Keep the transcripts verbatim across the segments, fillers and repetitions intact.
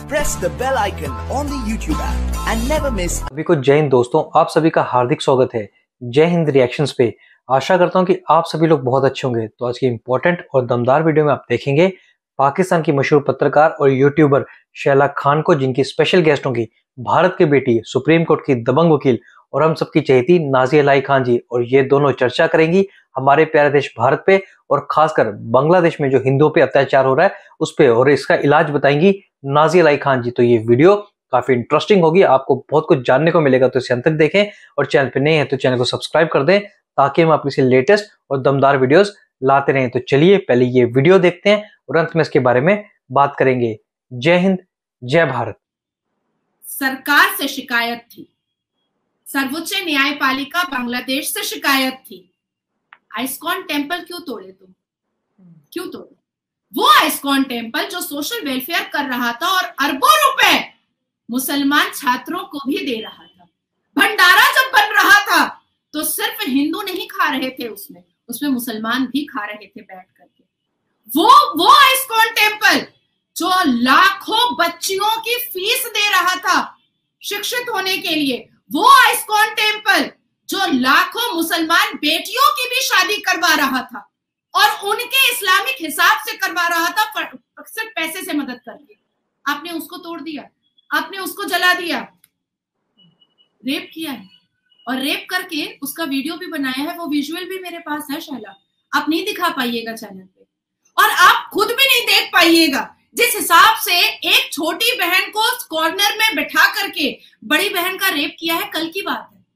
press the bell icon on the YouTube app and never miss. सभी को जय हिंद दोस्तों, आप सभी का हार्दिक स्वागत है जय हिंद रिएक्शंस पे। आशा करता हूं कि आप सभी लोग बहुत अच्छे होंगे। तो आज की इंपॉर्टेंट और दमदार वीडियो में आप देखेंगे पाकिस्तान की मशहूर पत्रकार और यूट्यूबर शैला खान को, जिनकी स्पेशल गेस्ट होंगी भारत की बेटी, सुप्रीम कोर्ट की दबंग वकील और हम सबकी चहेती नाज़िया इलाही खान जी। और ये दोनों चर्चा करेंगी हमारे प्यारे देश भारत पे और खासकर बांग्लादेश में जो हिंदुओं पे अत्याचार हो रहा है उस पे, और इसका इलाज बताएंगी नाज़िया इलाही खान जी। तो ये वीडियो काफी इंटरेस्टिंग होगी, आपको बहुत कुछ जानने को मिलेगा। तो इसे अंत तक देखें और चैनल पे नए हैं तो चैनल को सब्सक्राइब कर दें ताकि हम आपके लिए लेटेस्ट और दमदार वीडियोस लाते रहें। तो चलिए पहले ये वीडियो देखते हैं और अंत में इसके बारे में बात करेंगे। जय हिंद, जय भारत। सरकार से शिकायत थी, सर्वोच्च न्यायपालिका बांग्लादेश से शिकायत थी, आइस्कॉन टेम्पल क्यों तोड़े तुम, क्यों तोड़े? वो आइस्कॉन टेम्पल जो सोशल वेलफेयर कर रहा था और अरबों रुपए मुसलमान छात्रों को भी दे रहा था। भंडारा जब बन रहा था तो सिर्फ हिंदू नहीं खा रहे थे, उसमें उसमें मुसलमान भी खा रहे थे बैठ करके। वो वो आइस्कॉन टेम्पल जो लाखों बच्चियों की फीस दे रहा था शिक्षित होने के लिए, वो आइस्कॉन टेम्पल जो लाखों मुसलमान बेटियों की भी शादी करवा रहा था और उनके इस्लामिक हिसाब से करवा रहा था, अक्सर पैसे से मदद करके, आपने उसको तोड़ दिया, आपने उसको जला दिया, रेप किया है और रेप करके उसका वीडियो भी बनाया है। वो विजुअल भी मेरे पास है शैला, आप नहीं दिखा पाइएगा चैनल पे और आप खुद भी नहीं देख पाइएगा। जिस हिसाब से एक छोटी बहन को कॉर्नर में बैठा करके बड़ी बहन का रेप किया है, कल की बात है,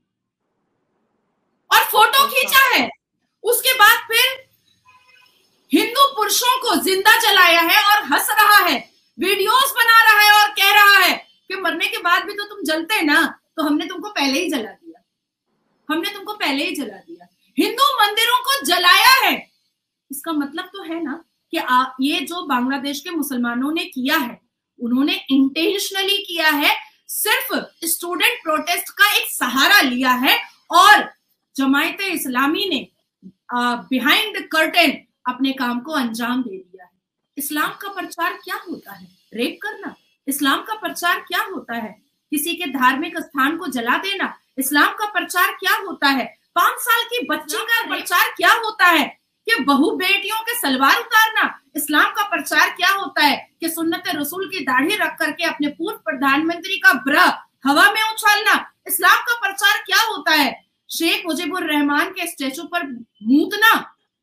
और फोटो खींचा है, उसके बाद फिर हिंदू पुरुषों को जिंदा जलाया है और हंस रहा है, वीडियोस बना रहा है और कह रहा है कि मरने के बाद भी तो तुम जलते ना, तो हमने तुमको पहले ही जला दिया, हमने तुमको पहले ही जला दिया। हिंदू मंदिरों को जलाया है, इसका मतलब तो है ना कि आ, ये जो बांग्लादेश के मुसलमानों ने किया है, उन्होंने इंटेंशनली किया है, सिर्फ स्टूडेंट प्रोटेस्ट का एक सहारा लिया है और जमायते इस्लामी ने बिहाइंड द कर्टेन अपने काम को अंजाम दे दिया है। इस्लाम का प्रचार क्या होता है? रेप करना। इस्लाम का प्रचार क्या होता है? किसी के धार्मिक स्थान को जला देना। इस्लाम का प्रचार क्या होता है? पांच साल की बच्ची का प्रचार क्या होता है कि बहू बेटियों के सलवार उतारना। इस्लाम का प्रचार क्या होता है कि सुन्नत रसूल की दाढ़ी रख करके अपने पूर्व प्रधानमंत्री का ब्रा हवा में उछालना। इस्लाम का प्रचार क्या होता है? शेख मुजीबुर रहमान के स्टेचू पर मूतना,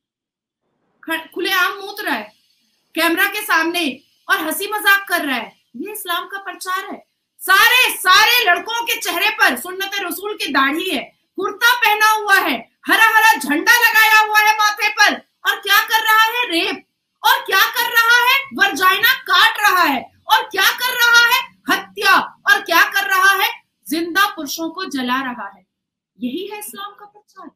खुलेआम मूत रहा है कैमरा के सामने और हंसी मजाक कर रहा है, ये इस्लाम का प्रचार है। सारे सारे लड़कों के चेहरे पर सुन्नत रसूल की दाढ़ी है, कुर्ता पहना हुआ है, हरा हरा झंडा लगाया हुआ है माथे पर, और क्या कर रहा है? रेप। और क्या कर रहा है? वर्जाइना काट रहा है। और क्या कर रहा है? हत्या। और क्या कर रहा है? जिंदा पुरुषों को जला रहा है। यही है इस्लाम का प्रचार,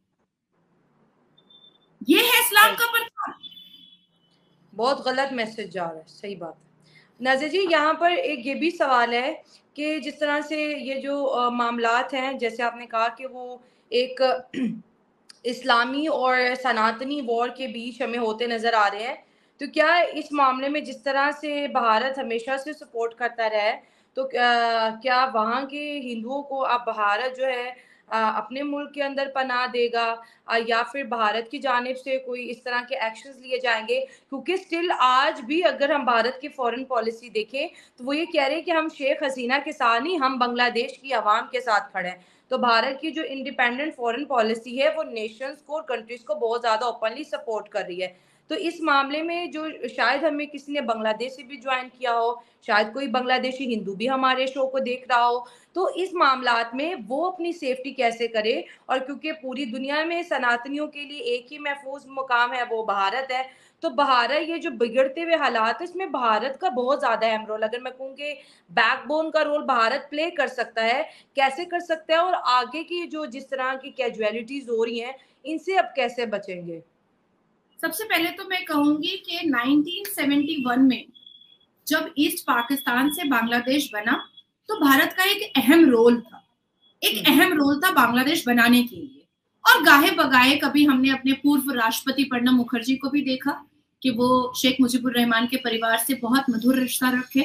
ये है इस्लाम का प्रचार। बहुत गलत मैसेज जा रहा है, सही बात है। नाज़िया जी, यहाँ पर एक ये भी सवाल है कि जिस तरह से ये जो मामलात हैं, जैसे आपने कहा कि वो एक इस्लामी और सनातनी वॉर के बीच हमें होते नज़र आ रहे हैं, तो क्या इस मामले में जिस तरह से भारत हमेशा से सपोर्ट करता रहा है, तो क्या वहाँ के हिंदुओं को अब भारत जो है अपने मुल्क के अंदर पनाह देगा या फिर भारत की जानिब से कोई इस तरह के एक्शंस लिए जाएंगे? क्योंकि स्टिल आज भी अगर हम भारत की फॉरेन पॉलिसी देखें तो वो ये कह रहे हैं कि हम शेख हसीना के साथ नहीं, हम बांग्लादेश की आवाम के साथ खड़े हैं। तो भारत की जो इंडिपेंडेंट फॉरेन पॉलिसी है वो नेशंस को और कंट्रीज को बहुत ज़्यादा ओपनली सपोर्ट कर रही है। तो इस मामले में जो शायद हमें किसी ने बांग्लादेश से भी ज्वाइन किया हो, शायद कोई बांग्लादेशी हिंदू भी हमारे शो को देख रहा हो, तो इस मामलात में वो अपनी सेफ्टी कैसे करे? और क्योंकि पूरी दुनिया में सनातनियों के लिए एक ही महफूज मुकाम है, वो भारत है, तो भारत ये जो बिगड़ते हुए हालात है इसमें भारत का बहुत ज़्यादा अहम रोल, अगर मैं कहूँ कि बैकबोन का रोल भारत प्ले कर सकता है। कैसे कर सकता है और आगे की जो जिस तरह की कैजुअलिटीज हो रही हैं इनसे अब कैसे बचेंगे? सबसे पहले तो मैं कहूंगी कि नाइनटीन सेवेंटी वन में जब ईस्ट पाकिस्तान से बांग्लादेश बना तो भारत का एक अहम रोल था, एक अहम रोल था बांग्लादेश बनाने के लिए। और गाहे बगाए कभी हमने अपने पूर्व राष्ट्रपति प्रणब मुखर्जी को भी देखा कि वो शेख मुजीबुर रहमान के परिवार से बहुत मधुर रिश्ता रखे,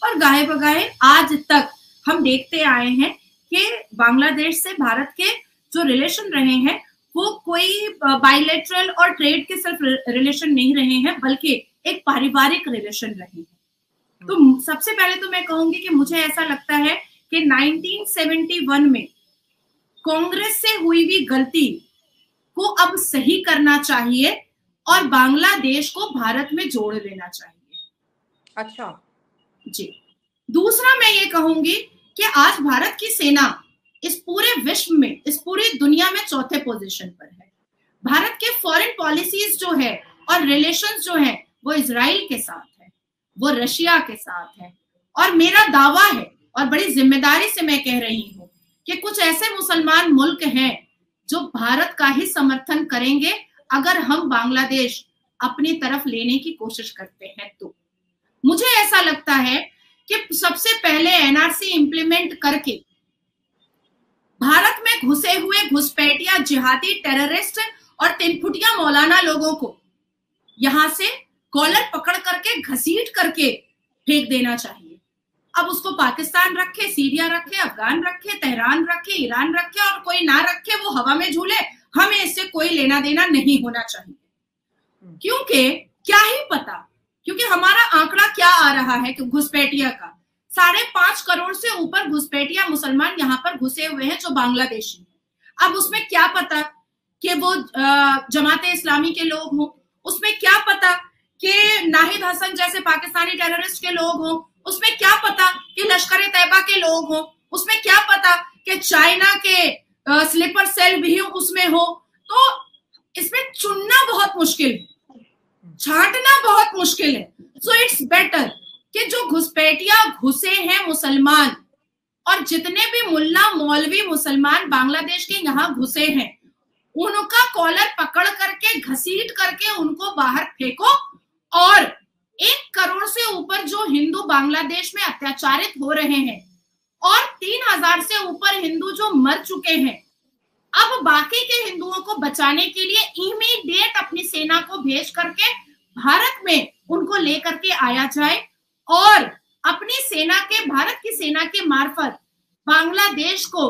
और गाहे बगाहे आज तक हम देखते आए हैं कि बांग्लादेश से भारत के जो रिलेशन रहे हैं वो कोई बायलैटरल और ट्रेड के सिर्फ रिलेशन नहीं रहे हैं, बल्कि एक पारिवारिक रिलेशन रहे हैं। तो सबसे पहले तो मैं कहूंगी कि मुझे ऐसा लगता है कि नाइनटीन सेवेंटी वन में कांग्रेस से हुई हुई गलती को अब सही करना चाहिए और बांग्लादेश को भारत में जोड़ लेना चाहिए। अच्छा जी। दूसरा मैं ये कहूंगी कि आज भारत की सेना इस पूरे विश्व में, इस पूरी दुनिया में चौथे पोजीशन पर है। भारत के फॉरेन पॉलिसीज जो है और रिलेशंस जो है वो इजराइल के साथ है, वो रशिया के साथ है। और मेरा दावा है और बड़ी जिम्मेदारी से मैं कह रही हूं कि कुछ ऐसे मुसलमान मुल्क हैं जो भारत का ही समर्थन करेंगे अगर हम बांग्लादेश अपनी तरफ लेने की कोशिश करते हैं। तो मुझे ऐसा लगता है कि सबसे पहले एनआरसी इंप्लीमेंट करके भारत में घुसे हुए घुसपैठिया जिहादी टेररिस्ट और तिनफुटिया मौलाना लोगों को यहां से कॉलर पकड़ करके घसीट करके फेंक देना चाहिए। अब उसको पाकिस्तान रखे, सीरिया रखे, अफगान रखे, तेहरान रखे, ईरान रखे और कोई ना रखे, वो हवा में झूले, हमें इससे कोई लेना देना नहीं होना चाहिए। क्योंकि क्या ही पता, क्योंकि हमारा आंकड़ा क्या आ रहा है कि घुसपैठिया का साढ़े पांच करोड़ से ऊपर घुसपैठिया मुसलमान यहाँ पर घुसे हुए हैं जो बांग्लादेशी हैं। अब उसमें क्या पता कि वो जमाते इस्लामी के लोग हों, उसमें क्या पता कि नाहिद हसन जैसे पाकिस्तानी टेररिस्ट के लोग हों, उसमें क्या पता कि लश्कर तैयबा के लोग हों, उसमें क्या पता कि चाइना के स्लीपर सेल भी उसमें हो। तो इसमें चुनना बहुत मुश्किल है, छांटना बहुत मुश्किल है। सो इट्स बेटर कि जो घुसपैठिया घुसे हैं मुसलमान और जितने भी मुल्ला मौलवी मुसलमान बांग्लादेश के यहाँ घुसे हैं, उनका कॉलर पकड़ करके घसीट करके उनको बाहर फेंको और एक करोड़ से ऊपर जो हिंदू बांग्लादेश में अत्याचारित हो रहे हैं और तीन हजार से ऊपर हिंदू जो मर चुके हैं, अब बाकी के हिंदुओं को बचाने के लिए इमीडिएट अपनी सेना को भेज करके भारत में उनको लेकर के आया जाए और अपनी सेना के, भारत की सेना के मार्फत बांग्लादेश को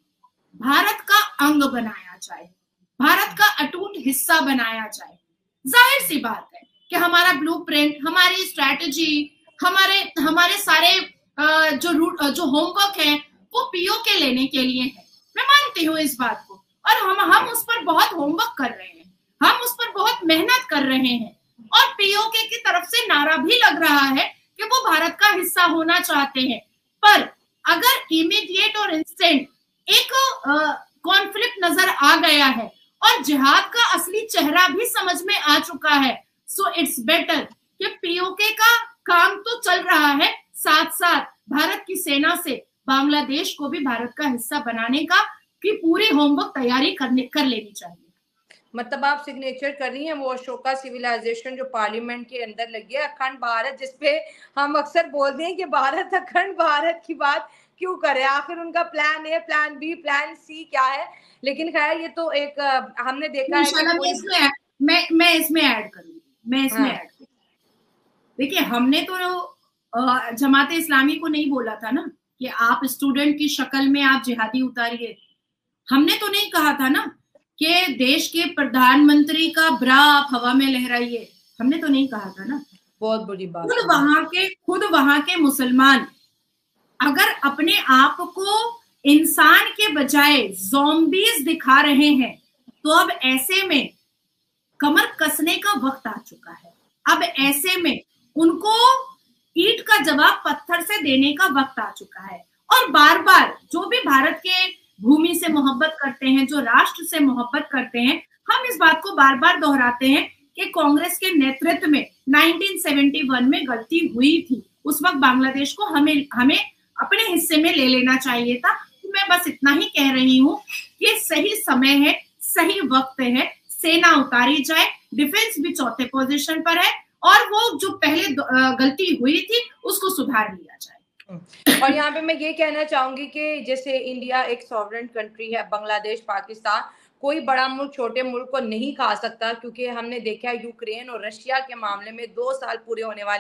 भारत का अंग बनाया जाए, भारत का अटूट हिस्सा बनाया जाए। जाहिर सी बात है कि हमारा ब्लूप्रिंट, हमारी स्ट्रैटेजी, हमारे हमारे सारे जो रूट जो होमवर्क है वो पीओ के लेने के लिए है। मैं मानती हूँ इस बात को और हम हम उस पर बहुत होमवर्क कर रहे हैं, हम उस पर बहुत मेहनत कर रहे हैं और पीओके की तरफ से नारा भी लग रहा है कि वो भारत का हिस्सा होना चाहते हैं। पर अगर इमीडिएट और इंस्टेंट एक कॉन्फ्लिक्ट नजर आ गया है और जिहाद का असली चेहरा भी समझ में आ चुका है, सो इट्स बेटर कि पीओके का काम तो चल रहा है, साथ साथ भारत की सेना से बांग्लादेश को भी भारत का हिस्सा बनाने का की पूरी होमवर्क तैयारी करने कर लेनी चाहिए। मतलब आप सिग्नेचर कर रही हैं वो अशोका सिविलाइजेशन जो पार्लियामेंट के अंदर लगी है, अखंड भारत, जिसपे हम अक्सर बोलते हैं कि भारत अखंड भारत की बात क्यों करे, आखिर उनका plan A, plan B, plan C क्या है। लेकिन खैर ये तो एक हमने देखा है कि मैं इसमें मैं मैं इसमें ऐड करूंगी मैं इसमें ऐड करूंगी देखिए, हमने तो जमाते इस्लामी को नहीं बोला था ना कि आप स्टूडेंट की शक्ल में आप जिहादी उतारिए। हमने तो नहीं कहा था ना कि देश के प्रधानमंत्री का ब्रा आप हवा में लहराइए, हमने तो नहीं कहा था ना। बहुत बुरी बात। खुद वहां के खुद वहां के मुसलमान अगर अपने आप को इंसान के बजाय ज़ॉम्बीज दिखा रहे हैं तो अब ऐसे में कमर कसने का वक्त आ चुका है। अब ऐसे में उनको ईंट का जवाब पत्थर से देने का वक्त आ चुका है। और बार बार जो भी भारत के भूमि से मोहब्बत करते हैं, जो राष्ट्र से मोहब्बत करते हैं, हम इस बात को बार बार दोहराते हैं कि कांग्रेस के नेतृत्व में नाइनटीन सेवेंटी वन में गलती हुई थी। उस वक्त बांग्लादेश को हमें हमें अपने हिस्से में ले लेना चाहिए था। तो मैं बस इतना ही कह रही हूँ कि सही समय है, सही वक्त है, सेना उतारी जाए, डिफेंस भी चौथे पोजीशन पर है और वो जो पहले गलती हुई थी उसको सुधार लिया जाए। और यहाँ पे मैं ये कहना चाहूंगी कि जैसे इंडिया एक सॉवरेन कंट्री है, बांग्लादेश, पाकिस्तान, कोई बड़ा मुल्क छोटे मुल्क को नहीं खा सकता, क्योंकि हमने देखा है यूक्रेन और रशिया के मामले में दो साल पूरे होने वाले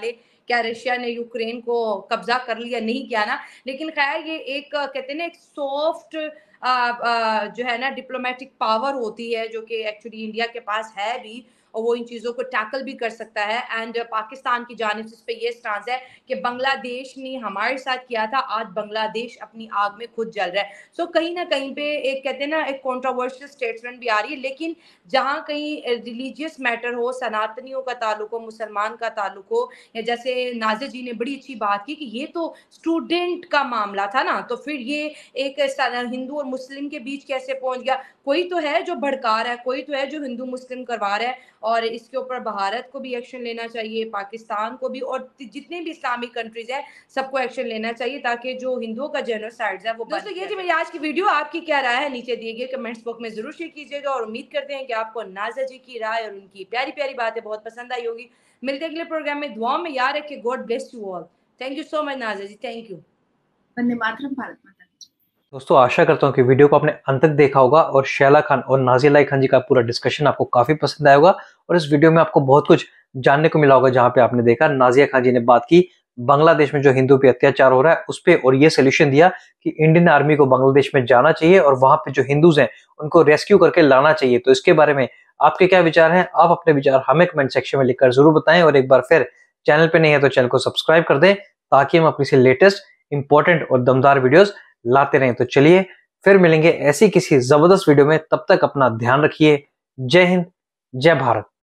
क्या रशिया ने यूक्रेन को कब्जा कर लिया, नहीं किया ना, लेकिन खैर ये एक कहते हैं ना एक सॉफ्ट जो है ना डिप्लोमेटिक पावर होती है जो कि एक्चुअली इंडिया के पास है भी, और वो इन चीज़ों को टैकल भी कर सकता है। एंड पाकिस्तान की जानिब से इस पे ये स्टांस है कि बांग्लादेश ने हमारे साथ किया था, आज बांग्लादेश अपनी आग में खुद जल रहा है। सो so, कहीं ना कहीं पे एक कहते हैं ना एक कंट्रोवर्शियल स्टेटमेंट भी आ रही है, लेकिन जहाँ कहीं रिलीजियस मैटर हो, सनातनियों का ताल्लुक हो, मुसलमान का ताल्लुक हो, या जैसे नाज़िर जी ने बड़ी अच्छी बात की कि ये तो स्टूडेंट का मामला था ना, तो फिर ये एक हिंदू और मुस्लिम के बीच कैसे पहुंच गया? कोई तो है जो भड़का रहा है, कोई तो है जो हिंदू मुस्लिम करवा रहा है, और इसके ऊपर भारत को भी एक्शन लेना चाहिए, पाकिस्तान को भी, और जितने भी इस्लामिक कंट्रीज है सबको एक्शन लेना चाहिए ताकि जो हिंदुओं का जेनोसाइड है वो। दोस्तों ये थी मेरी आज की वीडियो, आपकी क्या राय है नीचे दिए गए कमेंट्स बॉक्स में जरूर शेयर कीजिएगा, और उम्मीद करते हैं कि आपको नाज़िर जी की राय और उनकी प्यारी प्यारी बातें बहुत पसंद आई होगी। मिलते हैं अगले प्रोग्राम में, दुआ में याद रखें। God bless you all. Thank you so much Nazir ji, thank you. वंदे मातरम, भारत माता की। दोस्तों आशा करता हूँ कि वीडियो को आपने अंत तक देखा होगा और शैला खान और नाज़िया लाई खान जी का पूरा डिस्कशन आपको काफी पसंद आया होगा, और इस वीडियो में आपको बहुत कुछ जानने को मिला होगा, जहाँ पे आपने देखा नाज़िया खान जी ने बात की बांग्लादेश में जो हिंदू पे अत्याचार हो रहा है उस पे, और ये सोल्यूशन दिया कि इंडियन आर्मी को बांग्लादेश में जाना चाहिए और वहां पे जो हिंदूज हैं उनको रेस्क्यू करके लाना चाहिए। तो इसके बारे में आपके क्या विचार हैं? आप अपने विचार हमें कमेंट सेक्शन में लिखकर जरूर बताएं, और एक बार फिर चैनल पे नहीं है तो चैनल को सब्सक्राइब कर दें ताकि हम अपनी से लेटेस्ट इंपॉर्टेंट और दमदार वीडियोस लाते रहें। तो चलिए फिर मिलेंगे ऐसी किसी जबरदस्त वीडियो में, तब तक अपना ध्यान रखिए। जय हिंद, जय भारत।